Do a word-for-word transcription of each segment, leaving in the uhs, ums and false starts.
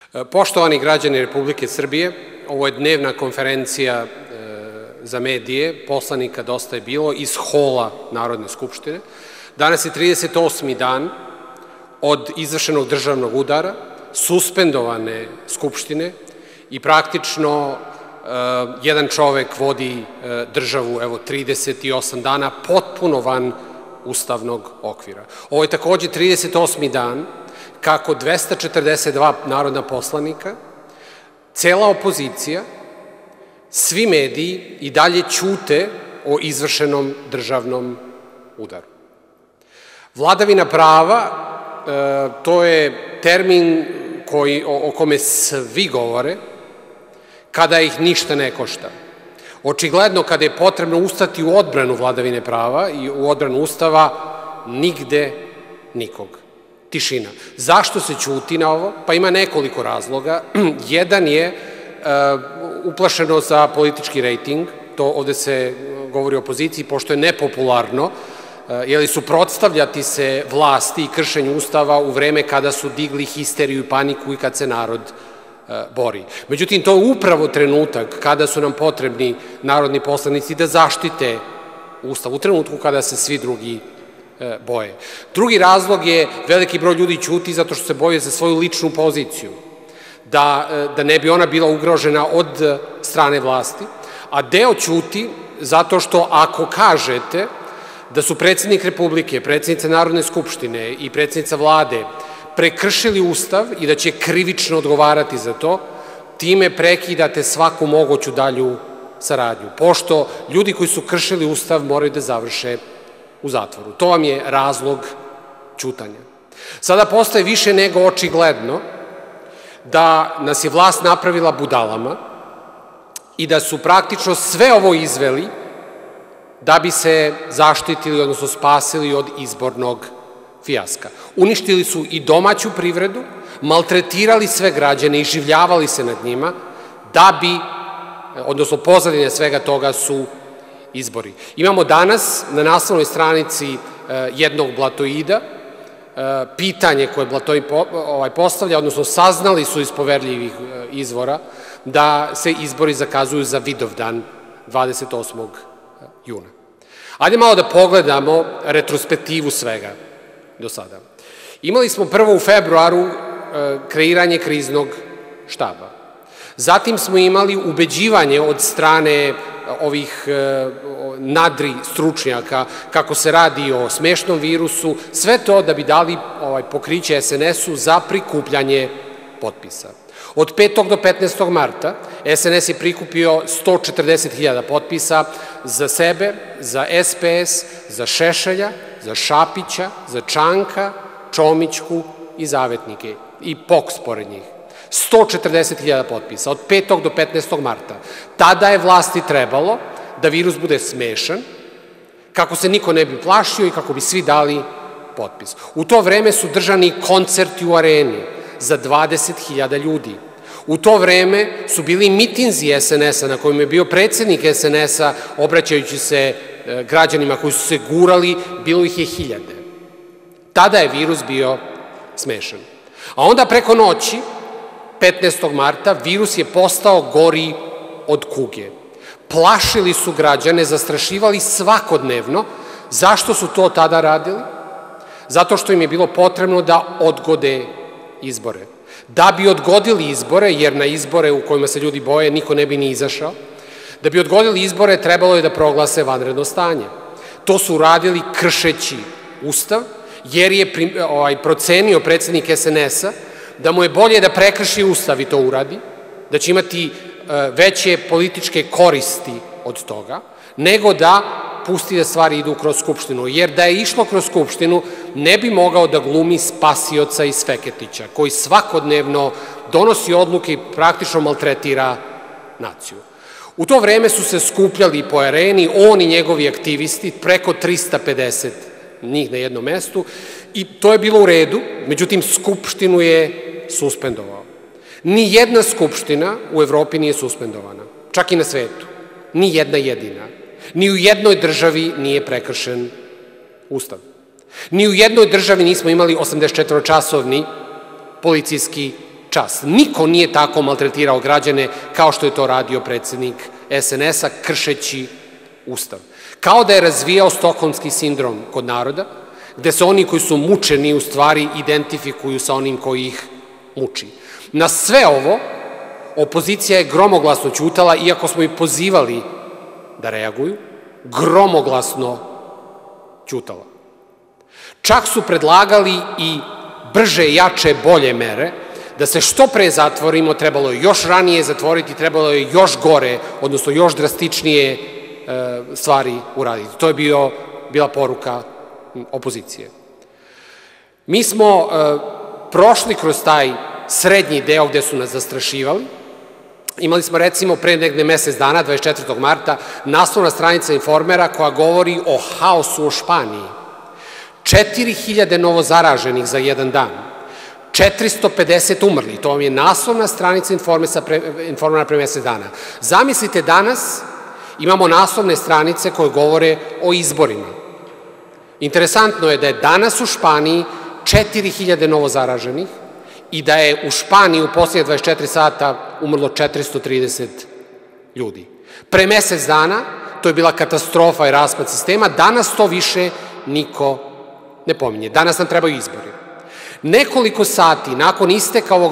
Poštovani građani Republike Srbije, ovo je dnevna konferencija za medije, poslanika Dosta je bilo, iz hola Narodne skupštine. Danas je trideset osmi dan od izvršenog državnog udara, suspendovane Skupštine i praktično jedan čovek vodi državu, evo, trideset osam dana, potpuno van ustavnog okvira. Ovo je takođe trideset osmi dan kako dvesta četrdeset dva narodna poslanika, cela opozicija, svi mediji i dalje ćute o izvršenom državnom udaru. Vladavina prava, to je termin o kome svi govore, kada ih ništa ne košta. Očigledno, kada je potrebno ustati u odbranu vladavine prava i u odbranu Ustava, nigde nikog. Tišina. Zašto se ćuti na ovo? Pa ima nekoliko razloga. Jedan je uplašeno za politički rejting, to ovde se govori o opoziciji, pošto je nepopularno, jer suprotstavljati se vlasti i kršenju Ustava u vreme kada su digli histeriju i paniku i kad se narod bori. Međutim, to je upravo trenutak kada su nam potrebni narodni poslanici da zaštite Ustav, u trenutku kada se svi drugi boje. Drugi razlog je veliki broj ljudi ćuti zato što se boje za svoju ličnu poziciju, da ne bi ona bila ugrožena od strane vlasti, a deo ćuti zato što ako kažete da su predsednik Republike, predsednica Narodne skupštine i predsednica Vlade prekršili Ustav i da će krivično odgovarati za to, time prekidate svaku moguću dalju saradnju, pošto ljudi koji su kršili Ustav moraju da završe u zatvoru. To vam je razlog ćutanja. Sada postaje više nego očigledno da nas je vlast napravila budalama i da su praktično sve ovo izveli da bi se zaštitili, odnosno spasili od izbornog fijaska. Uništili su i domaću privredu, maltretirali sve građane i življavali se nad njima, da bi, odnosno pozadine svega toga su izbori. Imamo danas na naslovnoj stranici jednog Blatoida pitanje koje Blatoid postavlja, odnosno saznali su iz poverljivih izvora da se izbori zakazuju za Vidovdan dvadeset osmog juna. Ajde malo da pogledamo retrospektivu svega do sada. Imali smo prvo u februaru kreiranje kriznog štaba. Zatim smo imali ubeđivanje od strane ovih nadri stručnjaka kako se radi o smešnom virusu, sve to da bi dali pokriće es en es u za prikupljanje potpisa. Od petog do petnaestog marta es en es je prikupio sto četrdeset hiljada potpisa za sebe, za es pe es, za Šešelja, za Šapića, za Čanka, Čomićku i Zavetnike i POKS pored njih. sto četrdeset hiljada potpisa od petog do petnaestog marta. Tada je vlasti trebalo da virus bude smešan, kako se niko ne bi plašio i kako bi svi dali potpis. U to vreme su držani koncerti u areni za dvadeset hiljada ljudi. U to vreme su bili mitinzi es en es-a na kojima je bio predsednik es en es-a obraćajući se građanima koji su se gurali, bilo ih je hiljade. Tada je virus bio smešan. A onda preko noći, petnaestog marta, virus je postao gori od kuge. Plašili su građane, zastrašivali svakodnevno. Zašto su to tada radili? Zato što im je bilo potrebno da odgode izbore. Da bi odgodili izbore, jer na izbore u kojima se ljudi boje niko ne bi ni izašao, da bi odgodili izbore trebalo je da proglase vanredno stanje. To su uradili kršeći Ustav, jer je procenio predsednik es en es-a da mu je bolje da prekrši Ustav i to uradi, da će imati veće političke koristi od toga, nego da pusti da stvari idu kroz Skupštinu. Jer da je išlo kroz Skupštinu, ne bi mogao da glumi spasioca iz Feketića, koji svakodnevno donosi odluke i praktično maltretira naciju. U to vreme su se skupljali po areni, on i njegovi aktivisti, preko trista pedeset njih na jednom mestu, i to je bilo u redu, međutim Skupštinu je suspendovao. Ni jedna skupština u Evropi nije suspendovana, čak i na svetu. Ni jedna jedina. Ni u jednoj državi nije prekršen Ustav. Ni u jednoj državi nismo imali osamdesetčetvoročasovni policijski čas. Niko nije tako maltretirao građane kao što je to radio predsednik es en es-a kršeći Ustav. Kao da je razvijao stokholmski sindrom kod naroda, gde se oni koji su mučeni u stvari identifikuju sa onim koji ih muči. Na sve ovo opozicija je gromoglasno ćutala, iako smo i pozivali da reaguju, gromoglasno ćutala. Čak su predlagali i brže, jače, bolje mere, da se što pre zatvorimo, trebalo je još ranije zatvoriti, trebalo je još gore, odnosno još drastičnije stvari uraditi. To je bio, bila poruka opozicije. Mi smo prošli kroz taj srednji deo gde su nas zastrašivali. Imali smo recimo pre negde mesec dana, dvadeset četvrtog marta, naslovna stranica Informera koja govori o haosu u Španiji. četiri hiljade novozaraženih za jedan dan, četiristo pedeset umrli, to vam je naslovna stranica Informera pre mesec dana. Zamislite, danas imamo naslovne stranice koje govore o izborima. Interesantno je da je danas u Španiji četiri hiljade novozaraženih i da je u Španiji u posljednje dvadeset četiri sata umrlo četiristo trideset ljudi. Pre mesec dana to je bila katastrofa i raspad sistema, danas to više niko ne pominje. Danas nam trebaju izbori. Nekoliko sati nakon isteka ovog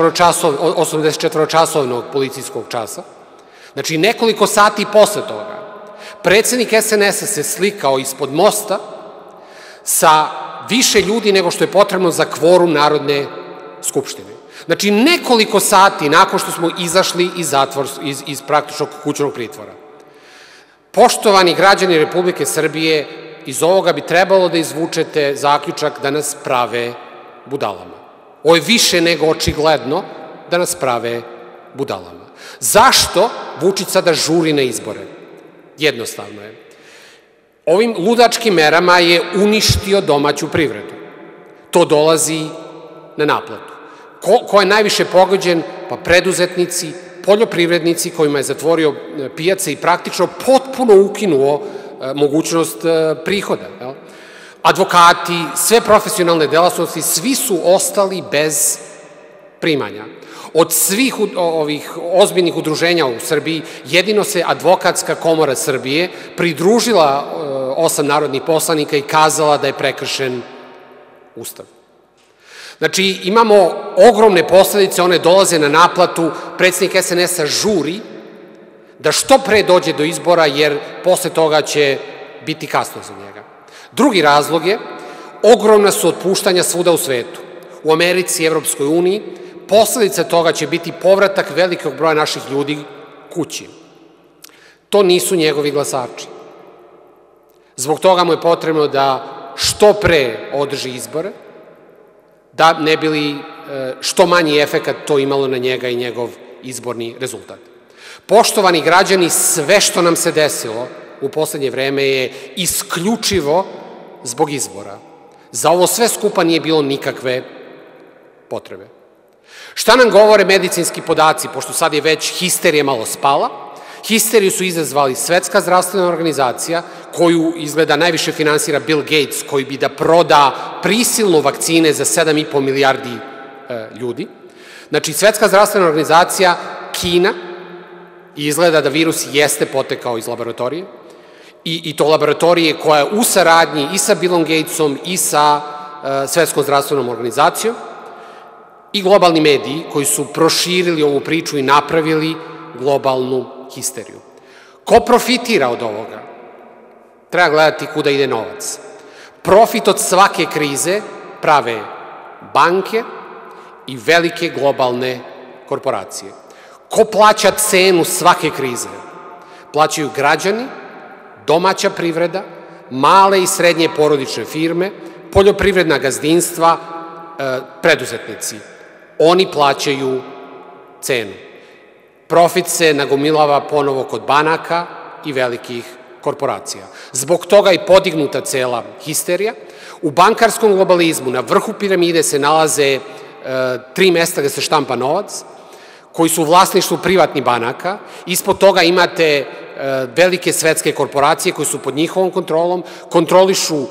osamdesetčetvoročasovnog policijskog časa, znači nekoliko sati posle toga, predsednik es en es-a se slikao ispod mosta sa više ljudi nego što je potrebno za kvorum Narodne skupštine. Znači nekoliko sati nakon što smo izašli iz, zatvor, iz, iz praktičnog kućnog pritvora. Poštovani građani Republike Srbije, iz ovoga bi trebalo da izvučete zaključak da nas prave budalama. Ovo je više nego očigledno da nas prave budalama. Zašto Vučić sada žuri na izbore? Jednostavno je. Ovim ludačkim merama je uništio domaću privredu. To dolazi na naplatu. Ko, ko je najviše pogođen? Pa preduzetnici, poljoprivrednici kojima je zatvorio pijace i praktično potpuno ukinuo mogućnost prihoda. Advokati, sve profesionalne delatnosti, svi su ostali bez primanja. Od svih ovih ozbiljnih udruženja u Srbiji, jedino se Advokatska komora Srbije pridružila osam narodnih poslanika i kazala da je prekršen Ustav. Znači, imamo ogromne posledice, one dolaze na naplatu, predsednik es en es-a žuri da što pre dođe do izbora, jer posle toga će biti kasno za njega. Drugi razlog je, ogromna su otpuštanja svuda u svetu. U Americi i Evropskoj uniji posledica toga će biti povratak velikog broja naših ljudi kući. To nisu njegovi glasači. Zbog toga mu je potrebno da što pre održi izbore, da ne bi li što manji efekat to imalo na njega i njegov izborni rezultat. Poštovani građani, sve što nam se desilo u poslednje vreme je isključivo zbog izbora. Za ovo sve skupa nije bilo nikakve potrebe. Šta nam govore medicinski podaci, pošto sad je već histerija malo spala? Histeriju su izazvali Svetska zdravstvena organizacija, koju izgleda najviše finansira Bill Gates, koji bi da proda prisilno vakcine za sedam i po milijardi ljudi. Znači, Svetska zdravstvena organizacija, Kina, i izgleda da virus jeste potekao iz laboratorije, i, i to laboratorije koja je u saradnji i sa Billom Gatesom i sa Svetskom zdravstvenom organizacijom, i globalni mediji koji su proširili ovu priču i napravili globalnu histeriju. Ko profitira od ovoga? Treba gledati kuda ide novac. Profit od svake krize prave banke i velike globalne korporacije. Ko plaća cenu svake krize? Plaćaju građani, domaća privreda, male i srednje porodične firme, poljoprivredna gazdinstva, preduzetnici. Oni plaćaju cenu. Profit se nagomilava ponovo kod banaka i velikih korporacija. Zbog toga je podignuta cela histerija. U bankarskom globalizmu na vrhu piramide se nalaze tri mesta gde se štampa novac, koji su u vlasništvu privatnih banaka. Ispod toga imate velike svetske korporacije koje su pod njihovom kontrolom, kontrolišu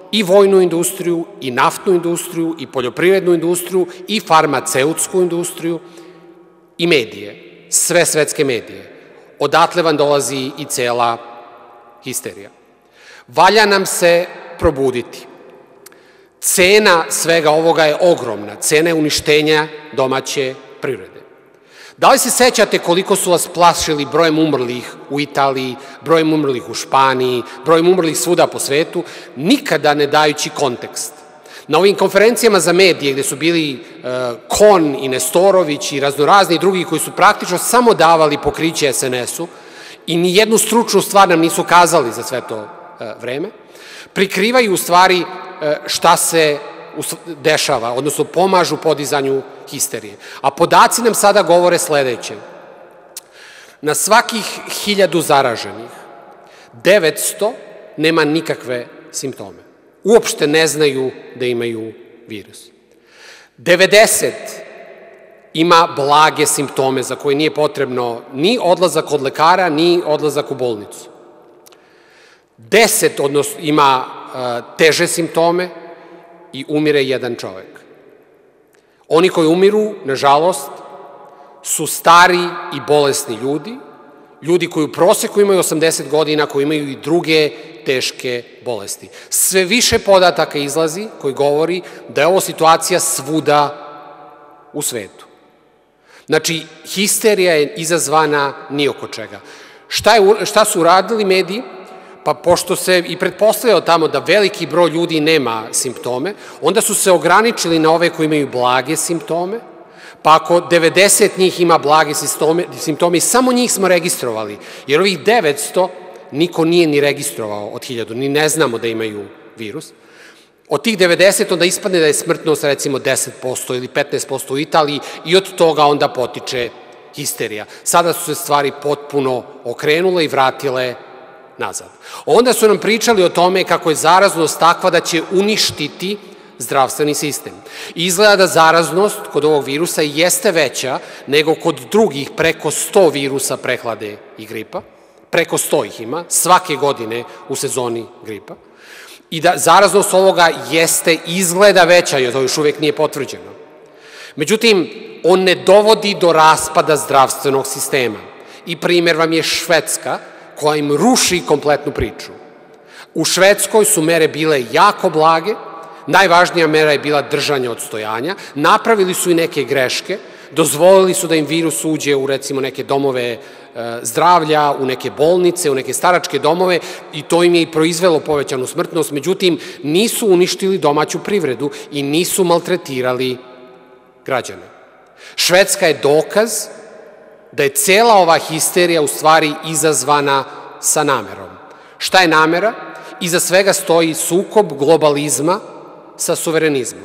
i vojnu industriju, i naftnu industriju, i poljoprivrednu industriju, i farmaceutsku industriju, i medije, sve svetske medije. Odatle vam dolazi i cela histerija. Valja nam se probuditi. Cena svega ovoga je ogromna, cena je uništenja domaće privrede. Da li se sećate koliko su vas plašili brojem umrlih u Italiji, brojem umrlih u Španiji, brojem umrlih svuda po svetu, nikada ne dajući kontekst? Na ovim konferencijama za medije gde su bili Kon i Nestorović i raznorazni drugi koji su praktično samo davali pokriće es en esu i ni jednu stručnu stvar nam nisu kazali za sve to vreme, prikrivaju u stvari šta se dešava, odnosno pomažu podizanju histerije. A podaci nam sada govore sledeće. Na svakih hiljadu zaraženih, devetsto nema nikakve simptome. Uopšte ne znaju da imaju virus. devedeset ima blage simptome za koje nije potrebno ni odlazak kod lekara, ni odlazak u bolnicu. deset odnosno ima teže simptome i umire jedan čovek. Oni koji umiru, nažalost, su stari i bolesni ljudi, ljudi koji u proseku imaju osamdeset godina, koji imaju i druge teške bolesti. Sve više podataka izlazi koji govori da je ovo situacija svuda u svetu. Znači, histerija je izazvana ni oko čega. Šta, je, šta su uradili mediji? Pa pošto se i pretpostavljao tamo da veliki broj ljudi nema simptome, onda su se ograničili na ove koji imaju blage simptome, pa ako devedeset njih ima blage simptome i samo njih smo registrovali, jer ovih devetsto niko nije ni registrovao od hiljadu, ni ne znamo da imaju virus, od tih devedeset onda ispadne da je smrtnost recimo deset posto ili petnaest posto u Italiji i od toga onda potiče histerija. Sada su se stvari potpuno okrenule i vratile nazad. Onda su nam pričali o tome kako je zaraznost takva da će uništiti zdravstveni sistem. Izgleda da zaraznost kod ovog virusa jeste veća nego kod drugih preko sto virusa prehlade i gripa. Preko sto ih ima svake godine u sezoni gripa. I da zaraznost ovoga jeste izgleda veća, jer to još uvek nije potvrđeno. Međutim, on ne dovodi do raspada zdravstvenog sistema. I primer vam je Švedska, koja im ruši kompletnu priču. U Švedskoj su mere bile jako blage, najvažnija mera je bila držanje odstojanja, napravili su i neke greške, dozvolili su da im virus uđe u recimo neke domove zdravlja, u neke bolnice, u neke staračke domove i to im je i proizvelo povećanu smrtnost, međutim nisu uništili domaću privredu i nisu maltretirali građane. Švedska je dokaz da je cela ova histerija u stvari izazvana sa namerom. Šta je namera? Iza svega stoji sukob globalizma sa suverenizmom.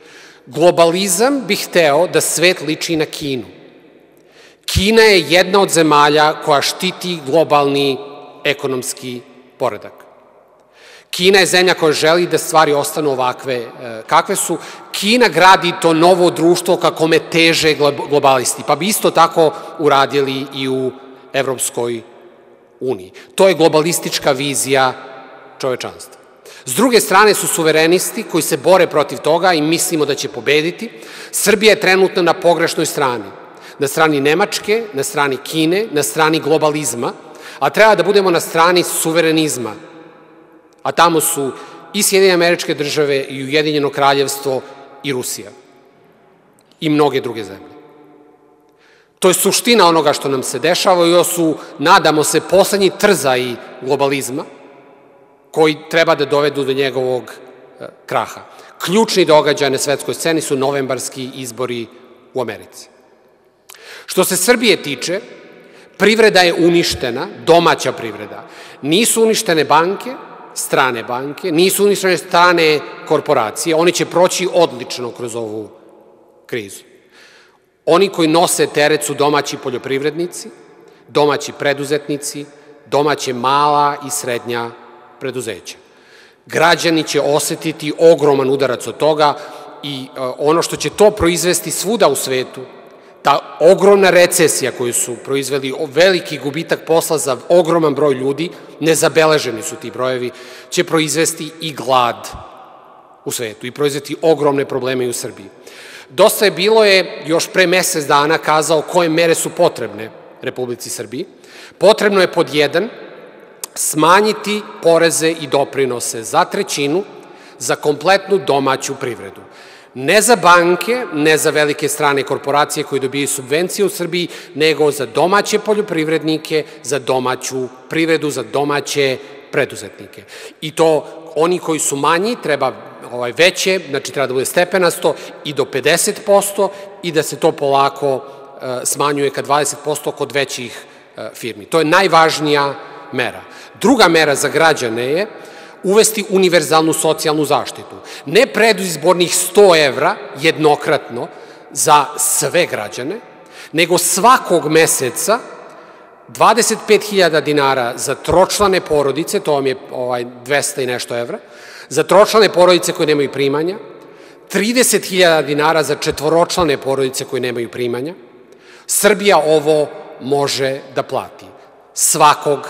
Globalizam bi hteo da svet liči na Kinu. Kina je jedna od zemalja koja štiti globalni ekonomski poredak. Kina je zemlja koja želi da stvari ostanu ovakve kakve su. Kina gradi to novo društvo kako me teže globalisti, pa bi isto tako uradili i u Evropskoj uniji. To je globalistička vizija čovečanstva. S druge strane su suverenisti koji se bore protiv toga i mislimo da će pobediti. Srbija je trenutno na pogrešnoj strani. Na strani Nemačke, na strani Kine, na strani globalizma, a treba da budemo na strani suverenizma. A tamo su i Sjedinjene Američke Države i Ujedinjeno Kraljevstvo i Rusija. I mnoge druge zemlje. To je suština onoga što nam se dešava i ovo su, nadamo se, poslednji trzaji globalizma koji treba da dovedu do njegovog kraha. Ključni događaj na svetskoj sceni su novembarski izbori u Americi. Što se Srbije tiče, privreda je uništena, domaća privreda. Nisu uništene banke, strane banke, nisu uništene strane korporacije, oni će proći odlično kroz ovu krizu. Oni koji nose teret su domaći poljoprivrednici, domaći preduzetnici, domaće mala i srednja preduzeća. Građani će osetiti ogroman udarac od toga i ono što će to proizvesti svuda u svetu, ta ogromna recesija koju su proizveli, veliki gubitak posla za ogroman broj ljudi, nezabeleženi su ti brojevi, će proizvesti i glad u svetu i proizvesti ogromne probleme i u Srbiji. Dosta je bilo je još pre mesec dana kazao koje mere su potrebne Republici Srbiji. Potrebno je pod jedan smanjiti poreze i doprinose za trećinu za kompletnu domaću privredu. Ne za banke, ne za velike strane korporacije koje dobijaju subvencije u Srbiji, nego za domaće poljoprivrednike, za domaću privredu, za domaće preduzetnike. I to oni koji su manji treba veće, znači treba da bude stepenasto i do pedeset posto i da se to polako smanjuje ka dvadeset posto kod većih firmi. To je najvažnija mera. Druga mera za građane je uvesti univerzalnu socijalnu zaštitu. Ne predizbornih sto evra jednokratno za sve građane, nego svakog meseca dvadeset pet hiljada dinara za tročlane porodice, to vam je dvesta i nešto evra, za tročlane porodice koje nemaju primanja, trideset hiljada dinara za četvoročlane porodice koje nemaju primanja. Srbija ovo može da plati svakog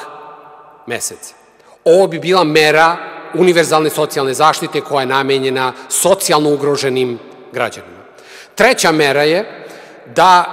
meseca. Ovo bi bila mera univerzalne socijalne zaštite koja je namenjena socijalno ugroženim građanima. Treća mera je da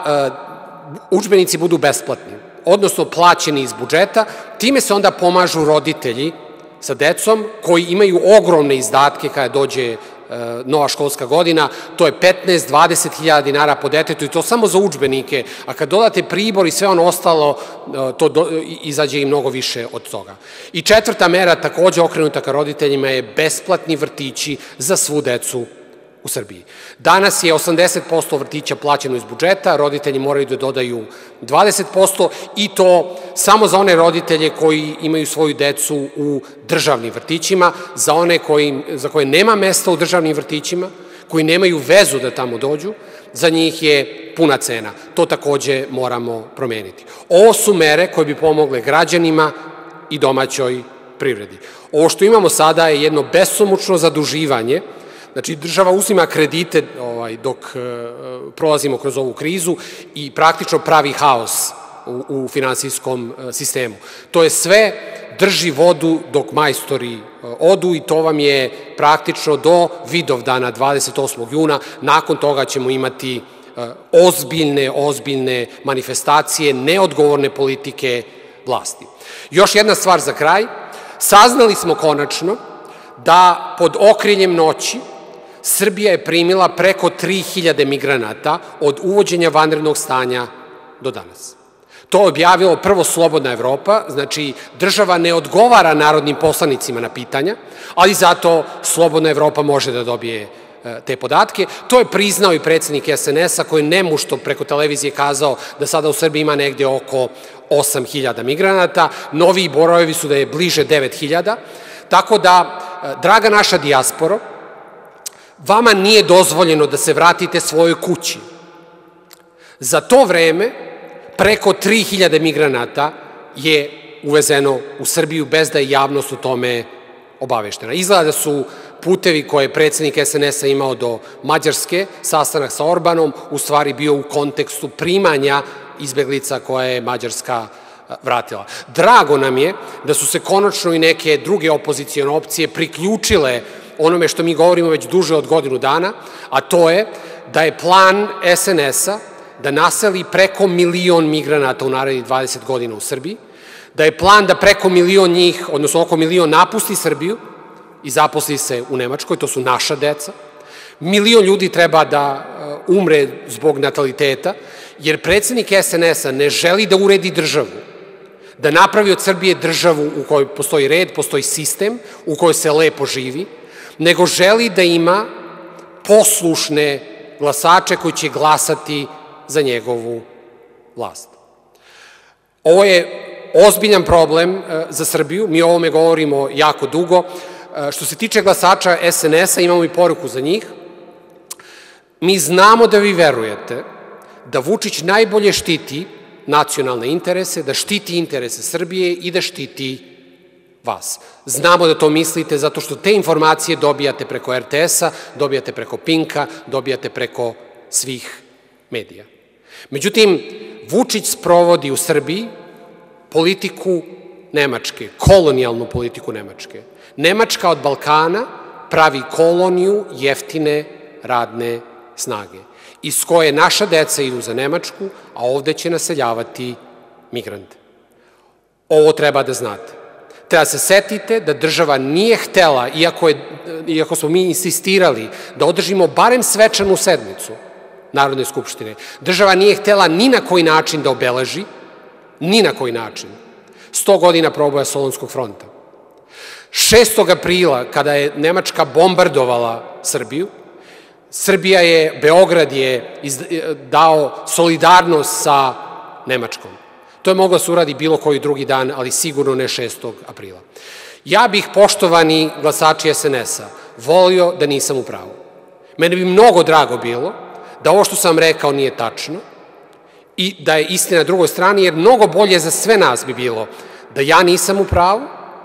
udžbenici budu besplatni, odnosno plaćeni iz budžeta. Time se onda pomažu roditelji sa decom koji imaju ogromne izdatke kada dođe nova školska godina, to je petnaest do dvadeset hiljada dinara po detetu i to samo za udžbenike, a kad dodate pribor i sve ono ostalo, to izađe i mnogo više od toga. I četvrta mera, takođe okrenuta ka roditeljima, je besplatni vrtići za svu decu u Srbiji. Danas je osamdeset posto vrtića plaćeno iz budžeta, roditelji moraju da dodaju dvadeset posto i to samo za one roditelje koji imaju svoju decu u državnim vrtićima, za one za koje nema mesta u državnim vrtićima, koji nemaju vezu da tamo dođu, za njih je puna cena. To takođe moramo promeniti. Ovo su mere koje bi pomogle građanima i domaćoj privredi. Ovo što imamo sada je jedno besomučno zaduživanje. Znači, država uzima kredite dok prolazimo kroz ovu krizu i praktično pravi haos u finansijskom sistemu. To je sve drži vodu dok majstori odu i to vam je praktično do Vidovdana dvadeset osmog juna. Nakon toga ćemo imati ozbiljne, ozbiljne manifestacije, neodgovorne politike vlasti. Još jedna stvar za kraj. Saznali smo konačno da pod okriljem noći Srbija je primila preko tri hiljade migranata od uvođenja vanrednog stanja do danas. To je objavilo prvo Slobodna Evropa, znači država ne odgovara narodnim poslanicima na pitanja, ali zato Slobodna Evropa može da dobije te podatke. To je priznao i predsednik es en es a koji je nemušto preko televizije kazao da sada u Srbiji ima negde oko osam hiljada migranata, noviji brojevi su da je bliže devet hiljada, tako da, draga naša dijasporo, vama nije dozvoljeno da se vratite svojoj kući. Za to vreme preko tri hiljade migranata je uvezeno u Srbiju bez da je javnost o tome obaveštena. Izgleda da su putevi koje je predsednik es en es a imao do Mađarske, sastanak sa Orbanom, u stvari bio u kontekstu primanja izbeglica koje je Mađarska vratila. Drago nam je da su se konačno i neke druge opozicijone opcije priključile onome što mi govorimo već duže od godinu dana, a to je da je plan es en es a da naseli preko milion migranata u narednih dvadeset godina u Srbiji, da je plan da preko milion njih, odnosno oko milion napusti Srbiju i zaposli se u Nemačkoj, to su naša deca. Milion ljudi treba da umre zbog nataliteta, jer predsednik es en es a ne želi da uredi državu, da napravi od Srbije državu u kojoj postoji red, postoji sistem, u kojoj se lepo živi, nego želi da ima poslušne glasače koji će glasati za njegovu vlast. Ovo je ozbiljan problem za Srbiju, mi o ovome govorimo jako dugo. Što se tiče glasača es en es a, imamo i poruku za njih. Mi znamo da vi verujete da Vučić najbolje štiti nacionalne interese, da štiti interese Srbije i da štiti vas. Znamo da to mislite zato što te informacije dobijate preko er te es a, dobijate preko Pinka, dobijate preko svih medija. Međutim, Vučić sprovodi u Srbiji politiku Nemačke, kolonijalnu politiku Nemačke. Nemačka od Balkana pravi koloniju jeftine radne snage, iz koje naša deca idu za Nemačku, a ovde će naseljavati migrante. Ovo treba da znate. Treba se setite da država nije htela, iako, je, iako smo mi insistirali da održimo barem svečanu sednicu Narodne skupštine, država nije htela ni na koji način da obeleži, ni na koji način, sto godina proboja Solunskog fronta. šestog aprila, kada je Nemačka bombardovala Srbiju, Srbija je, Beograd je dao solidarnost sa Nemačkom. To je moglo se uradi bilo koji drugi dan, ali sigurno ne šestog aprila. Ja bih, poštovani glasači es en es-a, volio da nisam u pravu. Mene bi mnogo drago bilo da ovo što sam rekao nije tačno i da je istina na drugoj strani, jer mnogo bolje za sve nas bi bilo da ja nisam u pravu,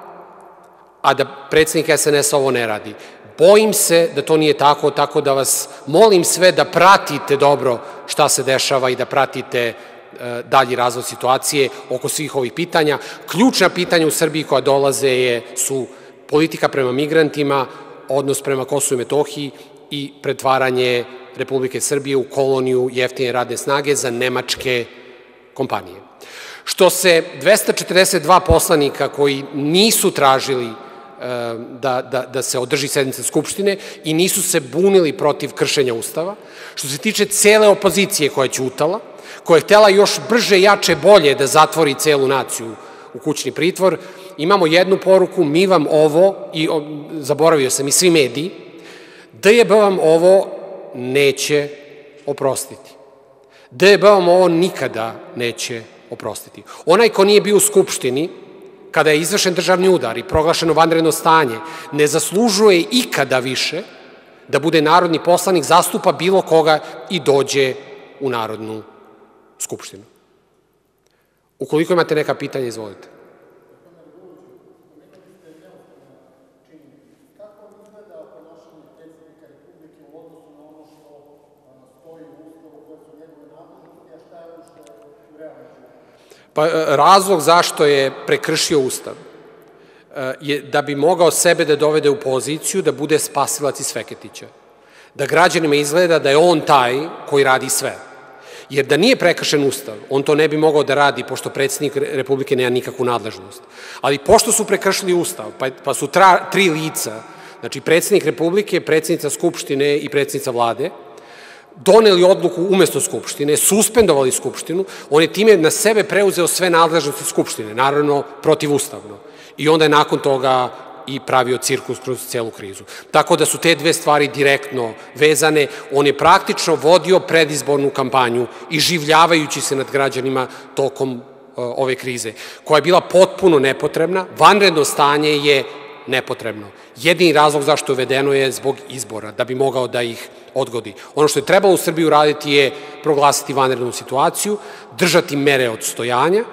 a da predsednik es en es-a ovo ne radi. Bojim se da to nije tako, tako da vas molim sve da pratite dobro šta se dešava i da pratite dalji razvoj situacije oko svih ovih pitanja. Ključna pitanja u Srbiji koja dolaze je, su politika prema migrantima, odnos prema Kosovu i Metohiji i pretvaranje Republike Srbije u koloniju jeftine radne snage za nemačke kompanije. Što se dvesta četrdeset dva poslanika koji nisu tražili da, da, da se održi sednica Skupštine i nisu se bunili protiv kršenja Ustava, što se tiče cele opozicije koja je ćutala, koja je htela još brže, jače, bolje da zatvori celu naciju u kućni pritvor, imamo jednu poruku: mi vam ovo, i zaboravio sam i svi mediji, D J B vam ovo neće oprostiti. D J B vam ovo nikada neće oprostiti. Onaj ko nije bio u Skupštini kada je izvršen državni udar i proglašeno vanredno stanje, ne zaslužuje ikada više da bude narodni poslanik, zastupa bilo koga i dođe u Narodnu skupštinu. Ukoliko imate neka pitanja, izvolite. Pa razlog zašto je prekršio Ustav je da bi mogao sebe da dovede u poziciju da bude spasilac iz Feketića. Da građanima izgleda da je on taj koji radi sve. Jer da nije prekršen Ustav, on to ne bi mogao da radi, pošto predsednik Republike nema nikakvu nadležnost. Ali pošto su prekršili Ustav, pa su tri lica, znači predsednik Republike, predsednica Skupštine i predsednica Vlade, doneli odluku umesto Skupštine, suspendovali Skupštinu, on je time na sebe preuzeo sve nadležnosti Skupštine, naravno protivustavno. I onda je nakon toga i pravio cirkus kroz celu krizu. Tako da su te dve stvari direktno vezane. On je praktično vodio predizbornu kampanju iživljavajući se nad građanima tokom ove krize, koja je bila potpuno nepotrebna. Vanredno stanje je nepotrebno. Jedini razlog zašto je uvedeno je zbog izbora, da bi mogao da ih odgodi. Ono što je trebalo u Srbiji uraditi je proglasiti vanrednu situaciju, držati mere odstojanja,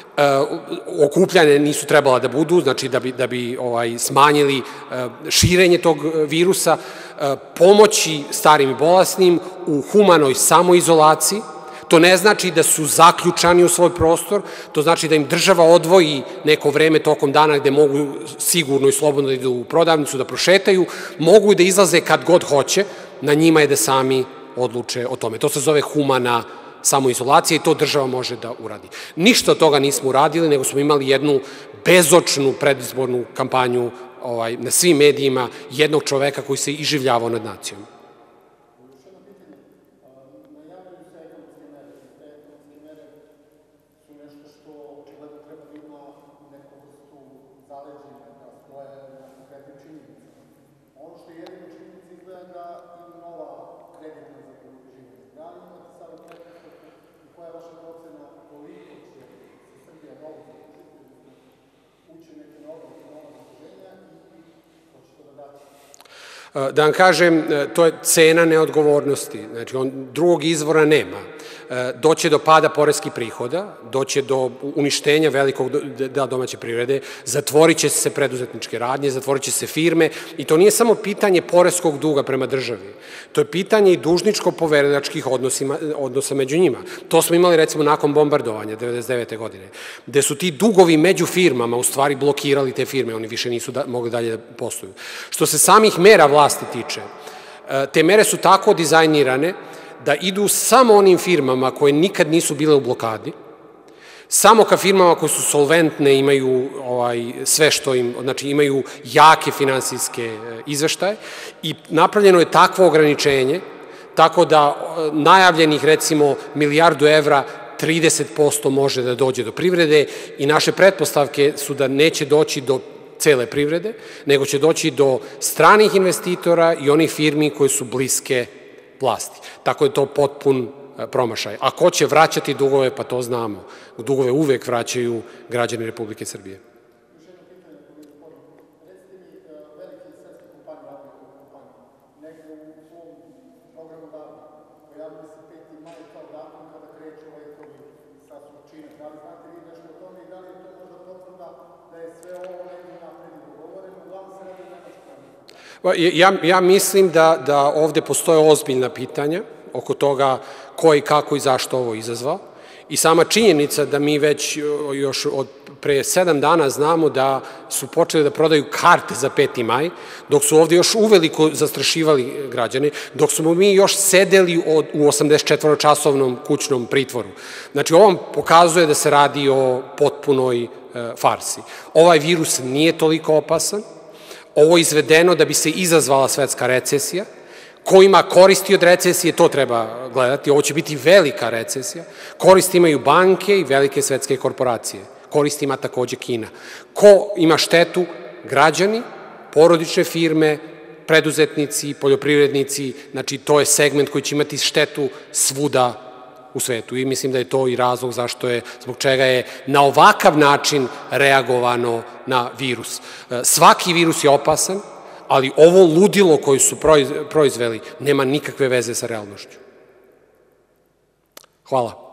okupljane nisu trebala da budu, znači da bi, da bi ovaj, smanjili širenje tog virusa, pomoći starim i bolesnim u humanoj samoizolaciji. To ne znači da su zaključani u svoj prostor, to znači da im država odvoji neko vreme tokom dana gde mogu sigurno i slobodno da idu u prodavnicu, da prošetaju, mogu da izlaze kad god hoće, na njima je da sami odluče o tome. To se zove humana samoizolacija i to država može da uradi. Ništa od toga nismo uradili, nego smo imali jednu bezočnu predizbornu kampanju na svim medijima jednog čoveka koji se iživljavao nad nacijom. Da vam kažem, to je cena neodgovornosti, znači drugog izvora nema. doće do pada poreskih prihoda, doće do uništenja velikog dela domaće privrede, zatvorit će se preduzetničke radnje, zatvorit će se firme i to nije samo pitanje poreskog duga prema državi, to je pitanje i dužničko-poverilačkih odnosa među njima. To smo imali recimo nakon bombardovanja devedeset devete godine, gde su ti dugovi među firmama u stvari blokirali te firme, oni više nisu mogli dalje da posluju. Što se samih mera vlasti tiče, te mere su tako dizajnirane da idu samo onim firmama koje nikad nisu bile u blokadi, samo ka firmama koje su solventne, imaju sve što im, znači imaju jake finansijske izveštaje i napravljeno je takvo ograničenje, tako da najavljenih recimo milijardu evra trideset posto može da dođe do privrede i naše pretpostavke su da neće doći do cele privrede, nego će doći do stranih investitora i onih firmi koje su bliske vlasti. Tako je to potpun promašaj. A ko će vraćati dugove, pa to znamo. Dugove uvek vraćaju građani Republike Srbije. Ja mislim da ovde postoje ozbiljna pitanja oko toga ko i kako i zašto ovo izazvao i sama činjenica da mi već još od pre sedam dana znamo da su počeli da prodaju karte za peti maj, dok su ovde još uveliko zastrašivali građane, dok smo mi još sedeli u osamdesetčetvoročasovnom kućnom pritvoru. Znači, ovo vam pokazuje da se radi o potpunoj farsi. Ovaj virus nije toliko opasan, ovo je izvedeno da bi se izazvala svetska recesija. Ko ima koristi od recesije, to treba gledati. Ovo će biti velika recesija. Koristi imaju banke i velike svetske korporacije. Koristi ima takođe Kina. Ko ima štetu? Građani, porodične firme, preduzetnici, poljoprivrednici. Znači, to je segment koji će imati štetu svuda u svetu i mislim da je to i razlog zašto je, zbog čega je na ovakav način reagovano na virus. Svaki virus je opasan, ali ovo ludilo koje su proizveli nema nikakve veze sa realnošću. Hvala.